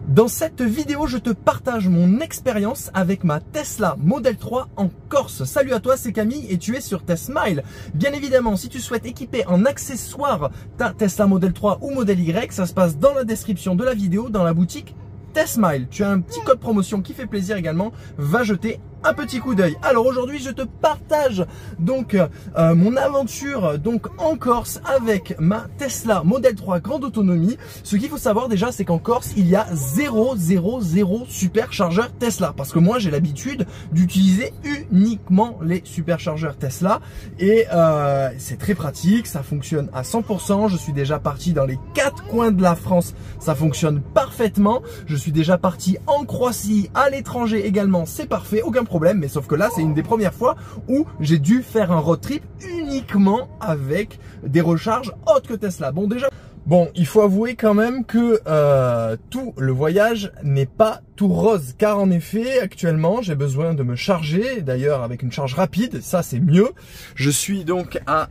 Dans cette vidéo, je te partage mon expérience avec ma Tesla Model 3 en Corse. Salut à toi, c'est Camille et tu es sur Tesmile. Bien évidemment, si tu souhaites équiper en accessoire ta Tesla Model 3 ou Model Y, ça se passe dans la description de la vidéo, dans la boutique Tesmile. Tu as un petit code promotion qui fait plaisir également, va jeter un petit coup d'œil. Alors aujourd'hui, je te partage donc mon aventure donc en Corse avec ma Tesla Model 3 grande autonomie. Ce qu'il faut savoir déjà, c'est qu'en Corse, il y a 0 superchargeur Tesla. Parce que moi, j'ai l'habitude d'utiliser uniquement les superchargeurs Tesla. Et c'est très pratique, ça fonctionne à 100%. Je suis déjà parti dans les 4 coins de la France, ça fonctionne parfaitement. Je suis déjà parti en Croatie, à l'étranger également, c'est parfait, aucun problème. Mais sauf que là, c'est une des premières fois où j'ai dû faire un road trip uniquement avec des recharges autres que Tesla. Bon, déjà, il faut avouer quand même que tout le voyage n'est pas tout rose, car en effet, actuellement, j'ai besoin de me charger, d'ailleurs avec une charge rapide, ça c'est mieux. Je suis donc à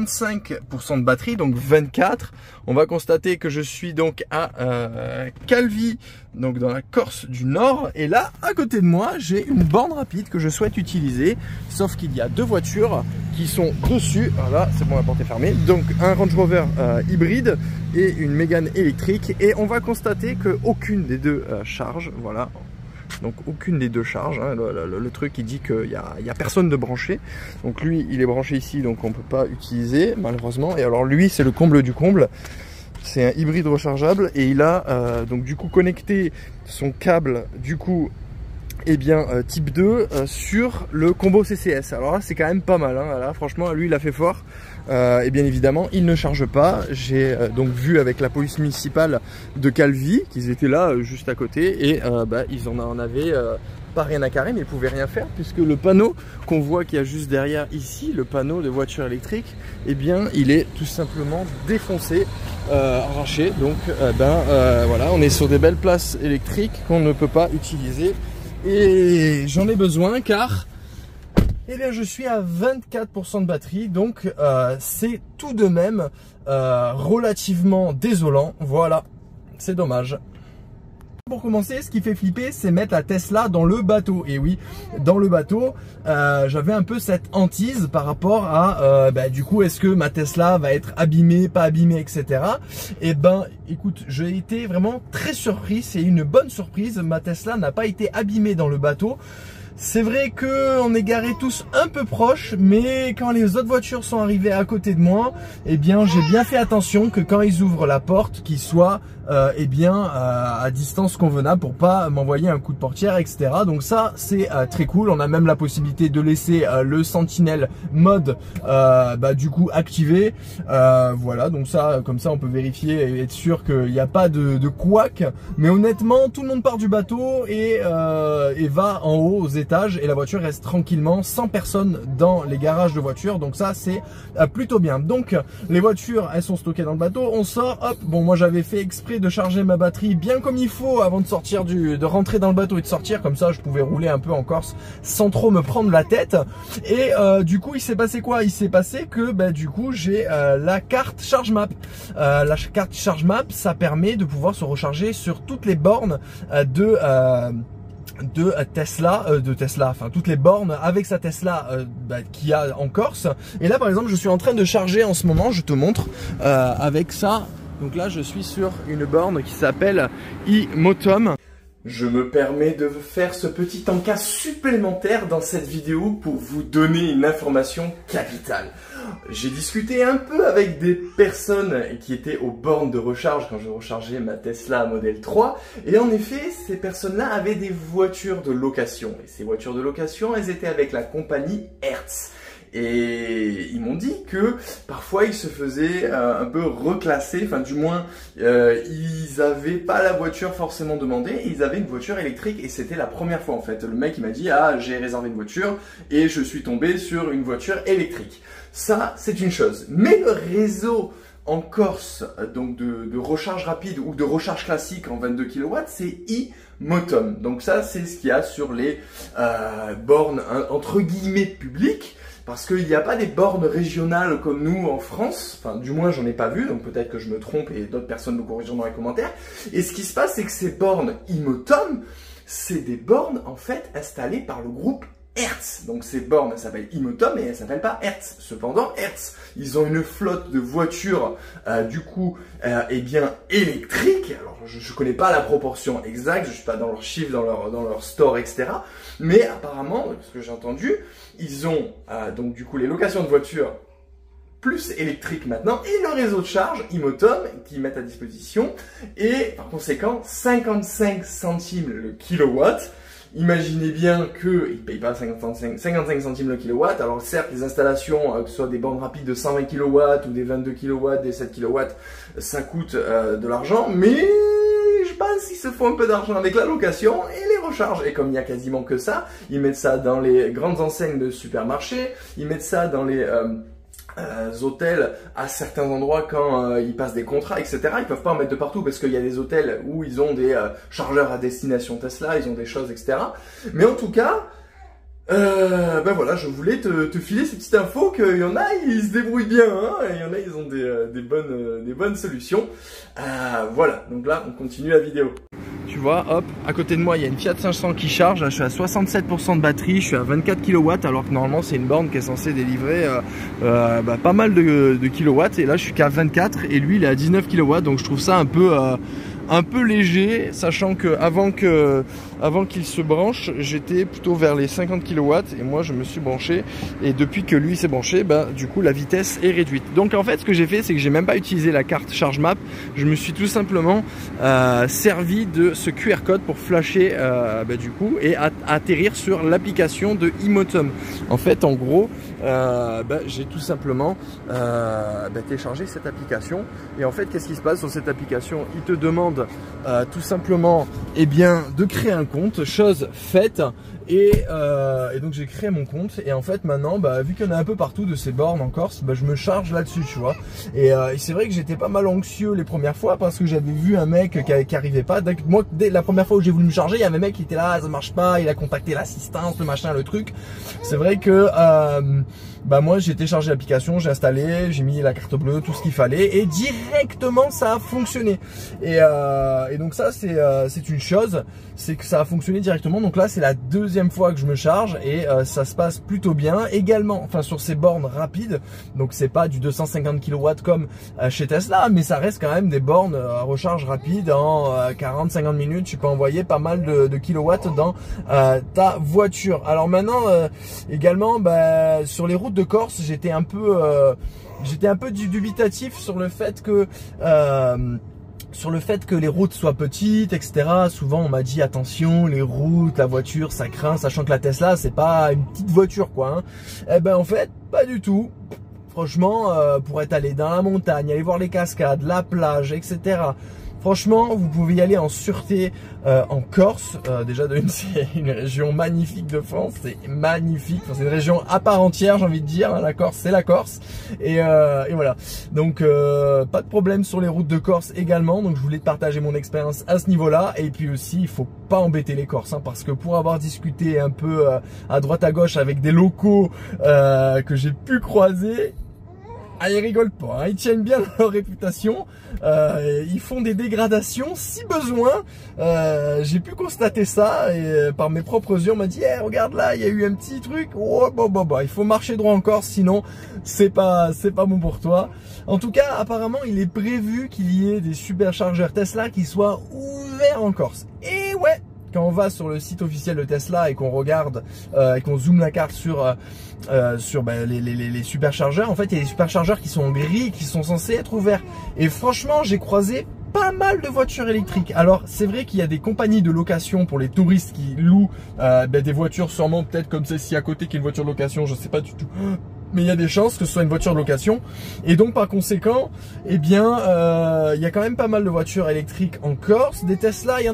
25% de batterie, donc 24. On va constater que je suis donc à Calvi, donc dans la Corse du Nord. Et là, à côté de moi, j'ai une borne rapide que je souhaite utiliser, sauf qu'il y a deux voitures qui sont dessus. Voilà, c'est bon, la porte est fermée. Donc un Range Rover hybride et une Mégane électrique. Et on va constater qu'aucune des deux charge. Voilà, donc aucune des deux charge, hein. Le truc il dit qu'il n'y a personne de branché, donc lui il est branché ici, donc on ne peut pas utiliser malheureusement. Et alors lui, c'est le comble du comble, c'est un hybride rechargeable et il a donc du coup connecté son câble du coup type 2 sur le combo CCS. Alors là c'est quand même pas mal, hein. Là franchement lui il a fait fort. Et bien évidemment il ne charge pas. J'ai donc vu avec la police municipale de Calvi qu'ils étaient là juste à côté et ils en avaient pas rien à carrer, mais ils pouvaient rien faire puisque le panneau qu'on voit qu'il y a juste derrière ici, le panneau de voiture électrique, il est tout simplement défoncé, arraché. Donc voilà, on est sur des belles places électriques qu'on ne peut pas utiliser. Et j'en ai besoin car je suis à 24% de batterie, donc c'est tout de même relativement désolant. Voilà, c'est dommage. Pour commencer, ce qui fait flipper, c'est mettre la Tesla dans le bateau. Et oui, dans le bateau, j'avais un peu cette hantise par rapport à du coup, est-ce que ma Tesla va être abîmée, pas abîmée, etc. Et écoute, j'ai été vraiment très surpris. C'est une bonne surprise. Ma Tesla n'a pas été abîmée dans le bateau. C'est vrai qu'on est garés tous un peu proches, mais quand les autres voitures sont arrivées à côté de moi, j'ai bien fait attention que quand ils ouvrent la porte, qu'ils soient à distance convenable pour pas m'envoyer un coup de portière, etc. Donc ça, c'est très cool. On a même la possibilité de laisser le Sentinel mode du coup activé. Voilà, donc ça, comme ça, on peut vérifier et être sûr qu'il n'y a pas de couac. Mais honnêtement, tout le monde part du bateau et va en haut aux étages et la voiture reste tranquillement sans personne dans les garages de voitures. Donc ça, c'est plutôt bien. Donc les voitures, elles sont stockées dans le bateau. On sort, hop. Bon, moi j'avais fait exprès de charger ma batterie bien comme il faut avant de sortir de rentrer dans le bateau et de sortir, comme ça je pouvais rouler un peu en Corse sans trop me prendre la tête. Et du coup il s'est passé quoi? Il s'est passé que du coup j'ai la carte Charge Map. La carte Charge Map, ça permet de pouvoir se recharger sur toutes les bornes de Tesla, enfin toutes les bornes avec sa Tesla qu'il y a en Corse. Et là par exemple je suis en train de charger en ce moment, je te montre avec ça. Donc là je suis sur une borne qui s'appelle iMotom. Je me permets de faire ce petit encas supplémentaire dans cette vidéo pour vous donner une information capitale. J'ai discuté un peu avec des personnes qui étaient aux bornes de recharge quand je rechargeais ma Tesla Model 3. Et en effet, ces personnes-là avaient des voitures de location. Et ces voitures de location, elles étaient avec la compagnie Hertz. Et ils m'ont dit que parfois ils se faisaient un peu reclasser, enfin du moins ils n'avaient pas la voiture forcément demandée, et ils avaient une voiture électrique et c'était la première fois en fait. Le mec il m'a dit j'ai réservé une voiture et je suis tombé sur une voiture électrique. Ça c'est une chose, mais le réseau en Corse donc de recharge rapide ou de recharge classique en 22 kW, c'est iMotom. Donc ça c'est ce qu'il y a sur les bornes entre guillemets publiques. parce qu'il n'y a pas des bornes régionales comme nous en France, enfin du moins j'en ai pas vu, donc peut-être que je me trompe et d'autres personnes me corrigeront dans les commentaires. Et ce qui se passe, c'est que ces bornes Imotom, c'est des bornes en fait installées par le groupe Hertz. Donc ces bornes s'appellent Imotom et elles s'appellent pas Hertz. Cependant, Hertz, ils ont une flotte de voitures eh bien électriques. Alors je connais pas la proportion exacte, je suis pas dans leurs chiffres, dans leur store, etc. Mais apparemment, ce que j'ai entendu, ils ont donc du coup les locations de voitures plus électriques maintenant et le réseau de charge Imotom qu'ils mettent à disposition et par conséquent 55 centimes le kilowatt. Imaginez bien qu'ils ne payent pas 55 centimes le kilowatt. Alors certes, les installations, que ce soit des bornes rapides de 120 kW ou des 22 kW, des 7 kW, ça coûte de l'argent. Mais je pense qu'ils se font un peu d'argent avec la location et les recharges. Et comme il n'y a quasiment que ça, ils mettent ça dans les grandes enseignes de supermarchés, ils mettent ça dans les hôtels à certains endroits quand ils passent des contrats, etc. Ils peuvent pas en mettre de partout parce qu'il y a des hôtels où ils ont des chargeurs à destination Tesla, ils ont des choses, etc. Mais en tout cas, ben voilà, je voulais te filer ces petites infos qu'il y en a, ils se débrouillent bien, hein, et il y en a, ils ont des bonnes solutions. Voilà, donc là, on continue la vidéo. Tu vois, hop, à côté de moi, il y a une Fiat 500 qui charge. Là, je suis à 67% de batterie, je suis à 24 kW, alors que normalement, c'est une borne qui est censée délivrer pas mal de kilowatts. Et là, je suis qu'à 24 et lui, il est à 19 kW, donc je trouve ça un peu léger, sachant que avant qu'il se branche, j'étais plutôt vers les 50 kW et moi je me suis branché et depuis que lui s'est branché, du coup la vitesse est réduite. Donc en fait ce que j'ai fait, c'est que j'ai même pas utilisé la carte charge map, je me suis tout simplement servi de ce QR code pour flasher du coup et atterrir sur l'application de Imotom. En fait en gros j'ai tout simplement téléchargé cette application et en fait qu'est-ce qui se passe sur cette application? Il te demande tout simplement de créer un compte, chose faite et donc j'ai créé mon compte et en fait maintenant vu qu'il y en a un peu partout de ces bornes en Corse, je me charge là-dessus, tu vois, et c'est vrai que j'étais pas mal anxieux les premières fois parce que j'avais vu un mec qui arrivait pas. Moi dès la première fois où j'ai voulu me charger, il y avait un mec qui était là, ça marche pas, il a contacté l'assistance, le machin, le truc. C'est vrai que moi j'ai téléchargé l'application, j'ai installé, j'ai mis la carte bleue, tout ce qu'il fallait et directement ça a fonctionné. Et donc ça c'est une chose, c'est que ça a fonctionné directement. Donc là c'est la deuxième fois que je me charge et ça se passe plutôt bien. Également, enfin sur ces bornes rapides, donc c'est pas du 250 kW comme chez Tesla, mais ça reste quand même des bornes à recharge rapide en 40-50 minutes. Tu peux envoyer pas mal de kilowatts dans ta voiture. Alors maintenant également sur les routes de Corse, j'étais un peu dubitatif sur le fait que les routes soient petites, etc. Souvent on m'a dit attention, les routes, la voiture, ça craint, sachant que la Tesla c'est pas une petite voiture quoi, hein. Eh en fait pas du tout. Franchement, pour être allé dans la montagne, aller voir les cascades, la plage, etc. Franchement, vous pouvez y aller en sûreté en Corse. Déjà, c'est une région magnifique de France, c'est magnifique. Enfin, c'est une région à part entière, j'ai envie de dire. La Corse, c'est la Corse. Et voilà. Donc, pas de problème sur les routes de Corse également. Donc, je voulais partager mon expérience à ce niveau-là. Et puis aussi, il faut pas embêter les Corses, hein, parce que pour avoir discuté un peu à droite à gauche avec des locaux que j'ai pu croiser. Ils rigolent pas, hein. Ils tiennent bien leur réputation, ils font des dégradations si besoin. J'ai pu constater ça et par mes propres yeux on m'a dit regarde là, il y a eu un petit truc. Oh, il faut marcher droit en Corse, sinon c'est pas bon pour toi. En tout cas, apparemment, il est prévu qu'il y ait des superchargeurs Tesla qui soient ouverts en Corse. Et ouais, quand on va sur le site officiel de Tesla et qu'on regarde et qu'on zoome la carte sur les superchargeurs, en fait il y a des superchargeurs qui sont en gris, qui sont censés être ouverts. Et franchement, j'ai croisé pas mal de voitures électriques. Alors c'est vrai qu'il y a des compagnies de location pour les touristes qui louent des voitures, sûrement peut-être comme celle-ci à côté qui est une voiture de location, je sais pas du tout. Mais il y a des chances que ce soit une voiture de location. Et donc par conséquent, il y a quand même pas mal de voitures électriques en Corse. Des Tesla, il y en a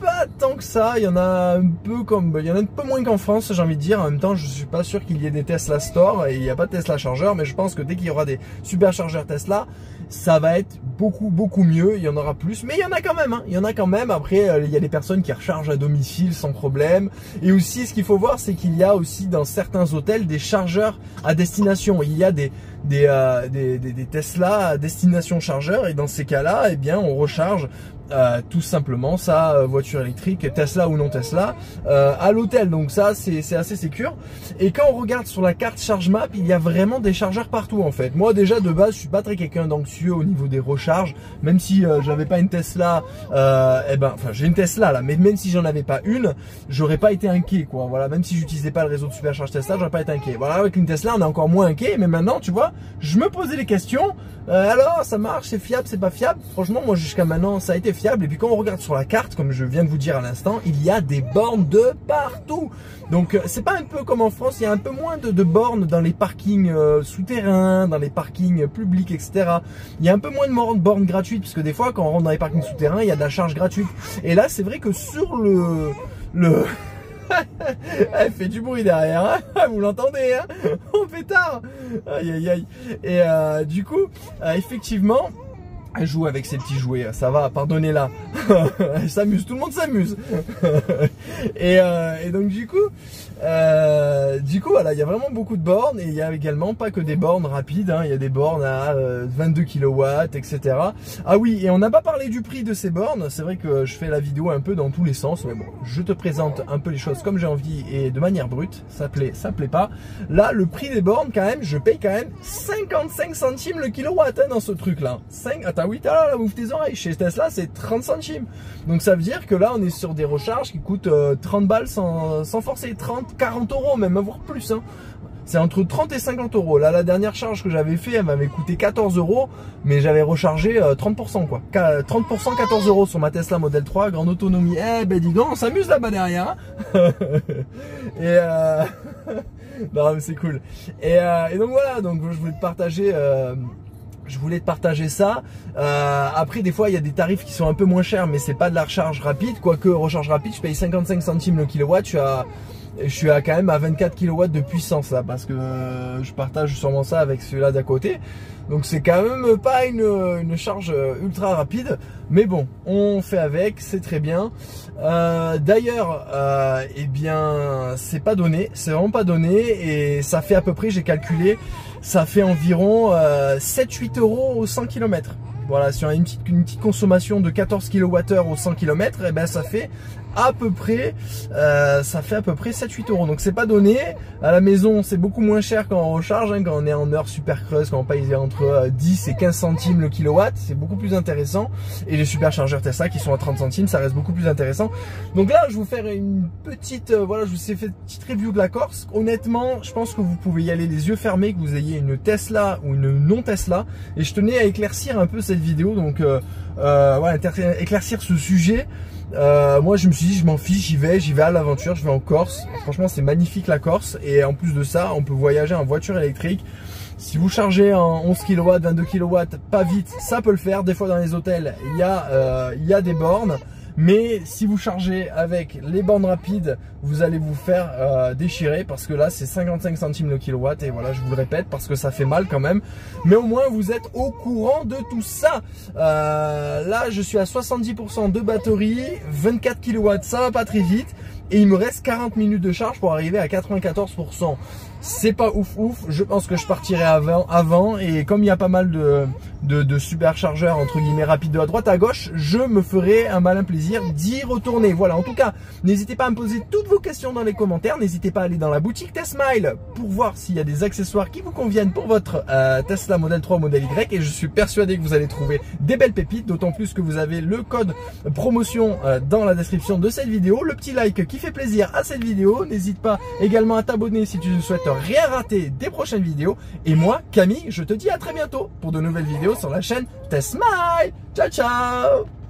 pas tant que ça. Il y en a un peu moins qu'en France, j'ai envie de dire. En même temps, je suis pas sûr qu'il y ait des Tesla Store et il n'y a pas de Tesla chargeur, mais je pense que dès qu'il y aura des superchargeurs Tesla, ça va être beaucoup mieux. Il y en aura plus, mais il y en a quand même, hein. Il y en a quand même. Après, il y a des personnes qui rechargent à domicile sans problème. Et aussi, ce qu'il faut voir, c'est qu'il y a aussi dans certains hôtels des chargeurs à destination. Il y a des Tesla à destination chargeur, et dans ces cas-là, eh bien, on recharge tout simplement sa voiture électrique, Tesla ou non Tesla, à l'hôtel. Donc ça, c'est assez sécure. Et quand on regarde sur la carte Charge Map, il y a vraiment des chargeurs partout en fait. Moi déjà de base, je suis pas très quelqu'un d'anxieux au niveau des recharges, même si j'avais pas une Tesla, enfin j'ai une Tesla là, mais même si j'en avais pas une, j'aurais pas été inquiet quoi. Voilà, même si j'utilisais pas le réseau de supercharge Tesla, j'aurais pas été inquiet. Voilà, avec une Tesla, on est encore moins inquiet. Mais maintenant, tu vois, je me posais les questions. Alors, ça marche, c'est fiable, c'est pas fiable? Franchement, moi jusqu'à maintenant, ça a été fiable. Et puis quand on regarde sur la carte, comme je viens de vous dire à l'instant, il y a des bornes de partout. Donc c'est pas un peu comme en France, il y a un peu moins de bornes dans les parkings souterrains, dans les parkings publics, etc. Il y a un peu moins de bornes gratuites, parce que des fois, quand on rentre dans les parkings souterrains, il y a de la charge gratuite. Et là, c'est vrai que sur le elle fait du bruit derrière, hein, vous l'entendez, hein, oh pétard, aïe aïe aïe. Et du coup, effectivement, elle joue avec ses petits jouets, ça va, pardonnez-la. Elle s'amuse, tout le monde s'amuse. et donc du coup, voilà, il y a vraiment beaucoup de bornes, et il y a également pas que des bornes rapides, hein, il y a des bornes à 22 kW, etc. Ah oui, et on n'a pas parlé du prix de ces bornes. C'est vrai que je fais la vidéo un peu dans tous les sens, mais bon, je te présente un peu les choses comme j'ai envie et de manière brute. Ça plaît pas. Là, le prix des bornes, quand même, je paye quand même 55 centimes le kilowatt, hein, dans ce truc-là. Attends, oui, là, ouvre tes oreilles. Chez Tesla, c'est 30 centimes. Donc ça veut dire que là, on est sur des recharges qui coûtent 30 balles sans forcer, 30, 40 euros, même, voire plus, hein. C'est entre 30 et 50 euros. Là, la dernière charge que j'avais fait, elle m'avait coûté 14 euros, mais j'avais rechargé 30%, quoi. 30%, 14 euros sur ma Tesla Model 3, grande autonomie. Eh ben, dis donc, on s'amuse là-bas derrière, hein. Et non, mais c'est cool. Et donc voilà, donc je voulais te partager. Je voulais te partager ça. Après, des fois, il y a des tarifs qui sont un peu moins chers, mais c'est pas de la recharge rapide. Quoique, recharge rapide, je paye 55 centimes le kilowatt. Je suis quand même à 24 kW de puissance là, parce que je partage sûrement ça avec celui-là d'à côté. Donc c'est quand même pas une charge ultra rapide, mais bon, on fait avec, c'est très bien. D'ailleurs, eh bien, c'est pas donné, c'est vraiment pas donné, et ça fait à peu près, j'ai calculé, ça fait environ 7-8 euros au 100 km. Voilà, sur une petite consommation de 14 kWh au 100 km, et ben ça fait à peu près 7-8 euros. Donc c'est pas donné. À la maison, c'est beaucoup moins cher quand on recharge, hein, quand on est en heure super creuse, quand on paye entre 10 et 15 centimes le kilowatt, c'est beaucoup plus intéressant. Et les superchargeurs Tesla qui sont à 30 centimes, ça reste beaucoup plus intéressant. Donc là, je vais vous faire une petite, voilà, je vous ai fait une petite review de la Corse. Honnêtement, je pense que vous pouvez y aller les yeux fermés, que vous ayez une Tesla ou une non Tesla. Et je tenais à éclaircir un peu cette vidéo, donc voilà, éclaircir ce sujet. Moi je me suis dit, je m'en fiche, j'y vais à l'aventure, je vais en Corse. Franchement c'est magnifique la Corse, et en plus de ça on peut voyager en voiture électrique. Si vous chargez en 11 kW, 22 kW, pas vite, ça peut le faire. Des fois dans les hôtels il y a des bornes, mais si vous chargez avec les bornes rapides, vous allez vous faire déchirer, parce que là c'est 55 centimes le kilowatt. Et voilà, je vous le répète parce que ça fait mal quand même, mais au moins vous êtes au courant de tout ça. Là je suis à 70% de batterie, 24 kW, ça va pas très vite, et il me reste 40 minutes de charge pour arriver à 94%. C'est pas ouf, je pense que je partirai avant, et comme il y a pas mal de superchargeurs entre guillemets rapides à droite à gauche, je me ferai un malin plaisir d'y retourner. Voilà, en tout cas, n'hésitez pas à me poser toutes vos questions dans les commentaires, n'hésitez pas à aller dans la boutique TesSmile pour voir s'il y a des accessoires qui vous conviennent pour votre Tesla Model 3 ou Model Y, et je suis persuadé que vous allez trouver des belles pépites, d'autant plus que vous avez le code promotion dans la description de cette vidéo, le petit like qui fait plaisir à cette vidéo. N'hésite pas également à t'abonner si tu souhaites rien rater des prochaines vidéos. Et moi, Camille, je te dis à très bientôt pour de nouvelles vidéos sur la chaîne TesSmile. Ciao, ciao!